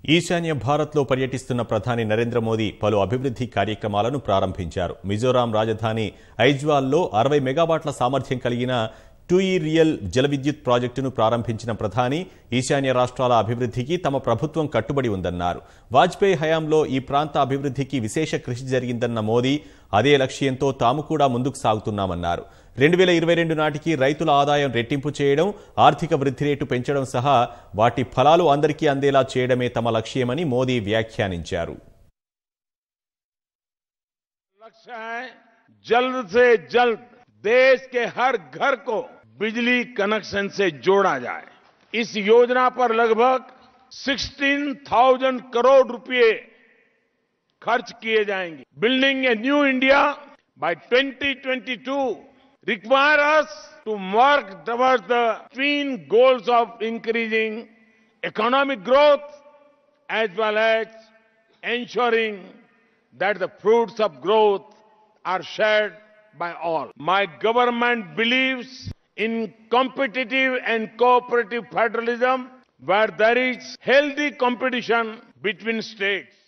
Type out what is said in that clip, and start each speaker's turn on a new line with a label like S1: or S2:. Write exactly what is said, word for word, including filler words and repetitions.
S1: ఈశాన్య భారత్లో పర్యటిస్తున్న ప్రధాని నరేంద్ర మోదీ పలు అభివృద్ధి కార్యక్రమాలను ప్రారంభించారు. మిజోరాం రాజధాని ఐజ్వాల్లో అరవై మెగావాట్ల సామర్థ్యం కలిగిన టూయి రియల్ జల విద్యుత్ ప్రాజెక్టును ప్రారంభించిన ప్రధాని ఈశాన్య రాష్ట్రాల అభివృద్ధికి తమ ప్రభుత్వం కట్టుబడి ఉందన్నారు. వాజ్పేయి హయాంలో ఈ ప్రాంత అభివృద్ధికి విశేష కృషి జరిగిందన్న మోదీ అదే లక్ష్యంతో తాము కూడా ముందుకు సాగుతున్నామన్నారు. రెండు వేల ఇరవై రెండు నాటికి రైతుల ఆదాయం రెట్టింపు చేయడం, ఆర్థిక వృద్ధి రేటు పెంచడం సహా వాటి ఫలాలు అందరికీ అందేలా చేయడమే తమ లక్ష్యమని మోదీ వ్యాఖ్యానించారు.
S2: लक्ष्य है जल्द से जल्द देश के हर घर को बिजली कनेक्शन से जोड़ा जाए. इस योजना पर लगभग सोलह हज़ार करोड़ रुपए खर्च किए जाएंगे. Building a new India by twenty twenty-two require us to work towards the twin goals of increasing economic growth as well as ensuring that the fruits of growth are shared by all. My government believes in competitive and cooperative federalism where there is healthy competition between states.